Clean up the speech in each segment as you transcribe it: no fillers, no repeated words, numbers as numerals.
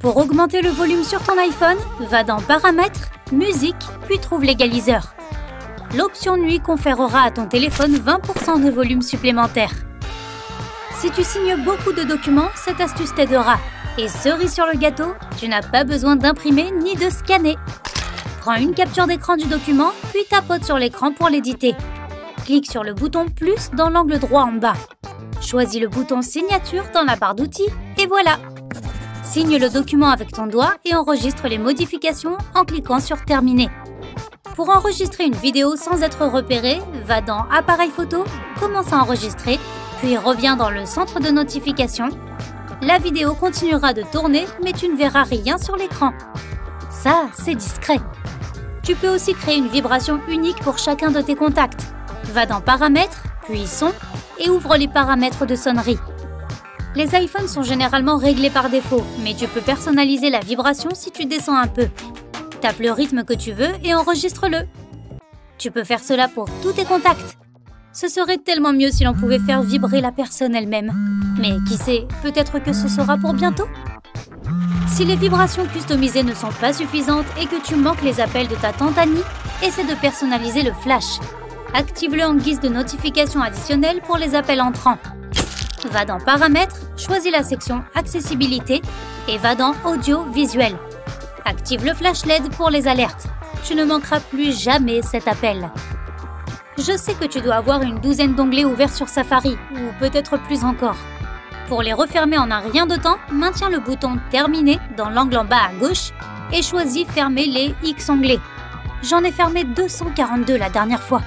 Pour augmenter le volume sur ton iPhone, va dans Paramètres, Musique, puis trouve l'égaliseur. L'option nuit conférera à ton téléphone 20% de volume supplémentaire. Si tu signes beaucoup de documents, cette astuce t'aidera. Et cerise sur le gâteau, tu n'as pas besoin d'imprimer ni de scanner. Prends une capture d'écran du document, puis tapote sur l'écran pour l'éditer. Clique sur le bouton plus dans l'angle droit en bas. Choisis le bouton signature dans la barre d'outils et voilà! Signe le document avec ton doigt et enregistre les modifications en cliquant sur terminer. Pour enregistrer une vidéo sans être repéré, va dans Appareil photo, commence à enregistrer, puis reviens dans le centre de notification. La vidéo continuera de tourner, mais tu ne verras rien sur l'écran. Ça, c'est discret. Tu peux aussi créer une vibration unique pour chacun de tes contacts. Va dans Paramètres, puis Son, et ouvre les paramètres de sonnerie. Les iPhones sont généralement réglés par défaut, mais tu peux personnaliser la vibration si tu descends un peu. Tape le rythme que tu veux et enregistre-le. Tu peux faire cela pour tous tes contacts. Ce serait tellement mieux si l'on pouvait faire vibrer la personne elle-même. Mais qui sait, peut-être que ce sera pour bientôt. Si les vibrations customisées ne sont pas suffisantes et que tu manques les appels de ta tante Annie, essaie de personnaliser le flash. Active-le en guise de notification additionnelle pour les appels entrants. Va dans Paramètres, choisis la section Accessibilité et va dans Audio visuel. Active le flash LED pour les alertes. Tu ne manqueras plus jamais cet appel. Je sais que tu dois avoir une douzaine d'onglets ouverts sur Safari, ou peut-être plus encore. Pour les refermer en un rien de temps, maintiens le bouton Terminer dans l'angle en bas à gauche et choisis Fermer les X onglets. J'en ai fermé 242 la dernière fois.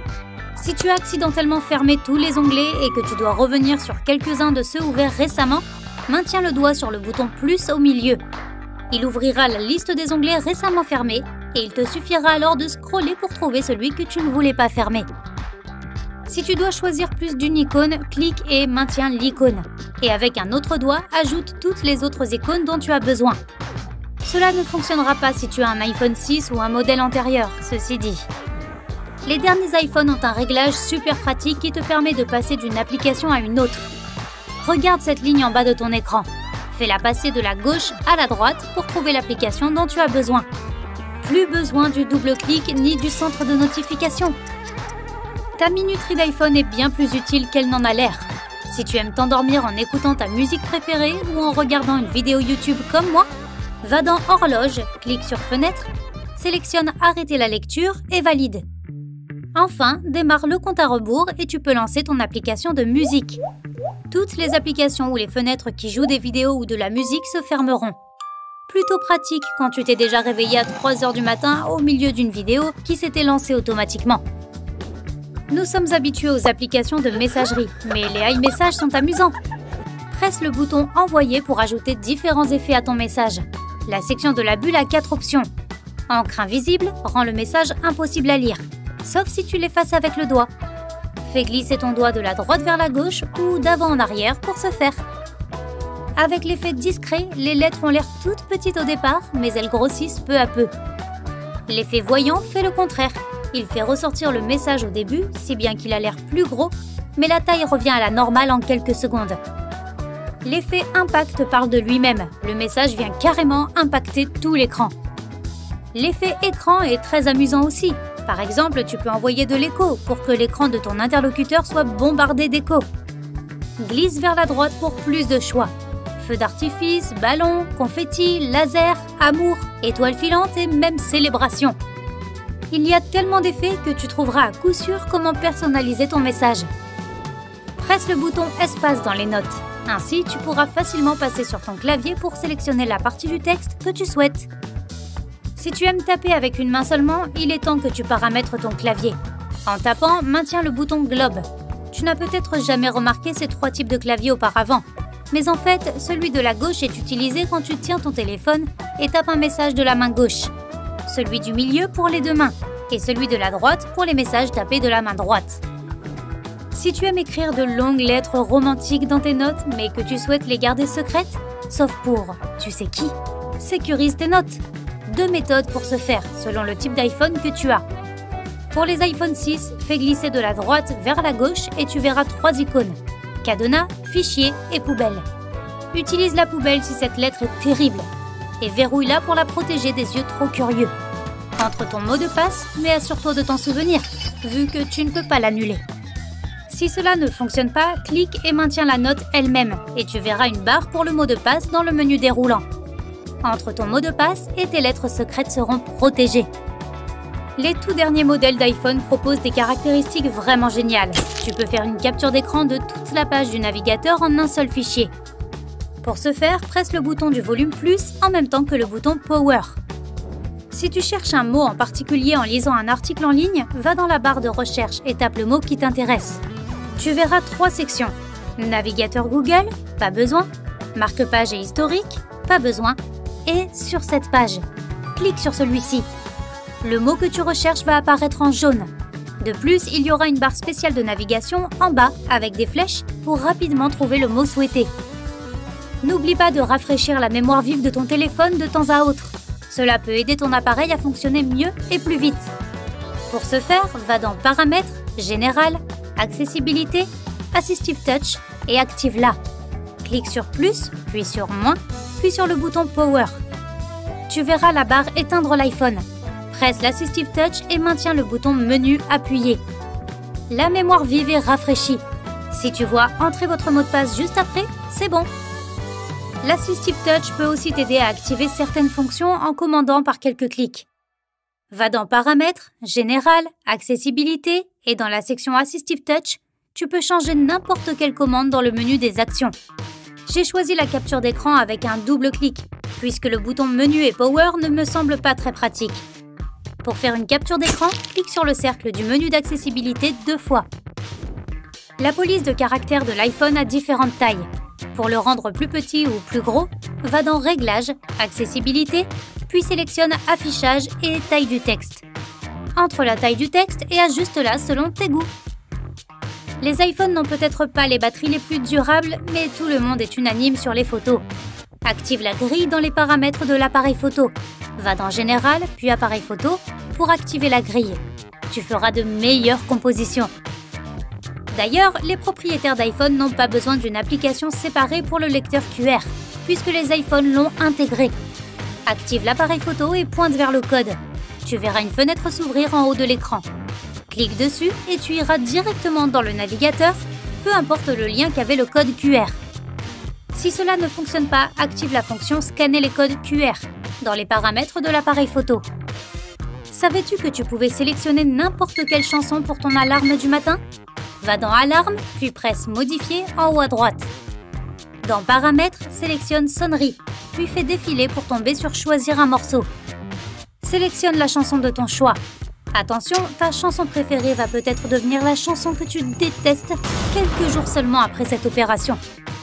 Si tu as accidentellement fermé tous les onglets et que tu dois revenir sur quelques-uns de ceux ouverts récemment, maintiens le doigt sur le bouton plus au milieu. Il ouvrira la liste des onglets récemment fermés et il te suffira alors de scroller pour trouver celui que tu ne voulais pas fermer. Si tu dois choisir plus d'une icône, clique et maintiens l'icône. Et avec un autre doigt, ajoute toutes les autres icônes dont tu as besoin. Cela ne fonctionnera pas si tu as un iPhone 6 ou un modèle antérieur, ceci dit. Les derniers iPhones ont un réglage super pratique qui te permet de passer d'une application à une autre. Regarde cette ligne en bas de ton écran. Fais-la passer de la gauche à la droite pour trouver l'application dont tu as besoin. Plus besoin du double-clic ni du centre de notification. Ta minuterie d'iPhone est bien plus utile qu'elle n'en a l'air. Si tu aimes t'endormir en écoutant ta musique préférée ou en regardant une vidéo YouTube comme moi, va dans Horloge, clique sur Fenêtre, sélectionne Arrêter la lecture et valide. Enfin, démarre le compte à rebours et tu peux lancer ton application de musique. Toutes les applications ou les fenêtres qui jouent des vidéos ou de la musique se fermeront. Plutôt pratique quand tu t'es déjà réveillé à 3 h du matin au milieu d'une vidéo qui s'était lancée automatiquement. Nous sommes habitués aux applications de messagerie, mais les iMessages sont amusants. Presse le bouton Envoyer pour ajouter différents effets à ton message. La section de la bulle a 4 options. Encre invisible rend le message impossible à lire, sauf si tu l'effaces avec le doigt. Fais glisser ton doigt de la droite vers la gauche ou d'avant en arrière pour ce faire. Avec l'effet discret, les lettres ont l'air toutes petites au départ, mais elles grossissent peu à peu. L'effet voyant fait le contraire. Il fait ressortir le message au début, si bien qu'il a l'air plus gros, mais la taille revient à la normale en quelques secondes. L'effet impact parle de lui-même. Le message vient carrément impacter tout l'écran. L'effet écran est très amusant aussi. Par exemple, tu peux envoyer de l'écho pour que l'écran de ton interlocuteur soit bombardé d'écho. Glisse vers la droite pour plus de choix. Feux d'artifice, ballons, confettis, laser, amour, étoiles filantes et même célébration. Il y a tellement d'effets que tu trouveras à coup sûr comment personnaliser ton message. Presse le bouton Espace dans les notes. Ainsi, tu pourras facilement passer sur ton clavier pour sélectionner la partie du texte que tu souhaites. Si tu aimes taper avec une main seulement, il est temps que tu paramètres ton clavier. En tapant, maintiens le bouton Globe. Tu n'as peut-être jamais remarqué ces 3 types de claviers auparavant. Mais en fait, celui de la gauche est utilisé quand tu tiens ton téléphone et tapes un message de la main gauche. Celui du milieu pour les 2 mains et celui de la droite pour les messages tapés de la main droite. Si tu aimes écrire de longues lettres romantiques dans tes notes mais que tu souhaites les garder secrètes, sauf pour, tu sais qui, sécurise tes notes. 2 méthodes pour ce faire selon le type d'iPhone que tu as. Pour les iPhone 6, fais glisser de la droite vers la gauche et tu verras 3 icônes. Cadenas, fichier et poubelle. Utilise la poubelle si cette lettre est terrible. et verrouille-la pour la protéger des yeux trop curieux. Entre ton mot de passe, mais assure-toi de t'en souvenir, vu que tu ne peux pas l'annuler. Si cela ne fonctionne pas, clique et maintiens la note elle-même et tu verras une barre pour le mot de passe dans le menu déroulant. Entre ton mot de passe et tes lettres secrètes seront protégées. Les tout derniers modèles d'iPhone proposent des caractéristiques vraiment géniales. Tu peux faire une capture d'écran de toute la page du navigateur en un seul fichier. Pour ce faire, presse le bouton du volume plus en même temps que le bouton Power. Si tu cherches un mot en particulier en lisant un article en ligne, va dans la barre de recherche et tape le mot qui t'intéresse. Tu verras 3 sections. Navigateur Google, pas besoin. Marque-page et historique, pas besoin. Et sur cette page, clique sur celui-ci. Le mot que tu recherches va apparaître en jaune. De plus, il y aura une barre spéciale de navigation en bas avec des flèches pour rapidement trouver le mot souhaité. N'oublie pas de rafraîchir la mémoire vive de ton téléphone de temps à autre. Cela peut aider ton appareil à fonctionner mieux et plus vite. Pour ce faire, va dans Paramètres, Général, Accessibilité, Assistive Touch et active-la. Clique sur Plus, puis sur Moins, puis sur le bouton Power. Tu verras la barre Éteindre l'iPhone. Presse l'Assistive Touch et maintiens le bouton Menu appuyé. La mémoire vive est rafraîchie. Si tu vois entrer votre mot de passe juste après, c'est bon. L'Assistive Touch peut aussi t'aider à activer certaines fonctions en commandant par quelques clics. Va dans Paramètres, Général, Accessibilité et dans la section Assistive Touch, tu peux changer n'importe quelle commande dans le menu des actions. J'ai choisi la capture d'écran avec un double clic, puisque le bouton Menu et Power ne me semble pas très pratique. Pour faire une capture d'écran, clique sur le cercle du menu d'accessibilité 2 fois. La police de caractère de l'iPhone a différentes tailles. Pour le rendre plus petit ou plus gros, va dans Réglages, Accessibilité, puis sélectionne Affichage et Taille du texte. Entre la taille du texte et ajuste-la selon tes goûts. Les iPhones n'ont peut-être pas les batteries les plus durables, mais tout le monde est unanime sur les photos. Active la grille dans les paramètres de l'appareil photo. Va dans Général, puis Appareil photo pour activer la grille. Tu feras de meilleures compositions. D'ailleurs, les propriétaires d'iPhone n'ont pas besoin d'une application séparée pour le lecteur QR, puisque les iPhones l'ont intégré. Active l'appareil photo et pointe vers le code. Tu verras une fenêtre s'ouvrir en haut de l'écran. Clique dessus et tu iras directement dans le navigateur, peu importe le lien qu'avait le code QR. Si cela ne fonctionne pas, active la fonction Scanner les codes QR dans les paramètres de l'appareil photo. Savais-tu que tu pouvais sélectionner n'importe quelle chanson pour ton alarme du matin ? Va dans Alarme, puis presse Modifier en haut à droite. Dans Paramètres, sélectionne Sonnerie, puis fais défiler pour tomber sur Choisir un morceau. Sélectionne la chanson de ton choix. Attention, ta chanson préférée va peut-être devenir la chanson que tu détestes quelques jours seulement après cette opération.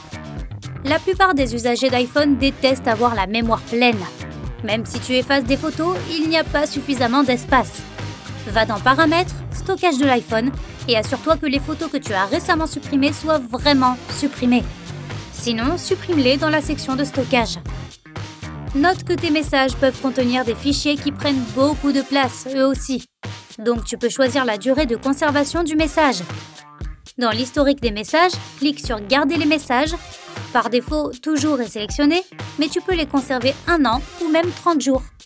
La plupart des usagers d'iPhone détestent avoir la mémoire pleine. Même si tu effaces des photos, il n'y a pas suffisamment d'espace. Va dans Paramètres, Stockage de l'iPhone et assure-toi que les photos que tu as récemment supprimées soient vraiment supprimées. Sinon, supprime-les dans la section de stockage. Note que tes messages peuvent contenir des fichiers qui prennent beaucoup de place, eux aussi. Donc tu peux choisir la durée de conservation du message. Dans l'historique des messages, clique sur Garder les messages. Par défaut, toujours est sélectionné, mais tu peux les conserver 1 an ou même 30 jours.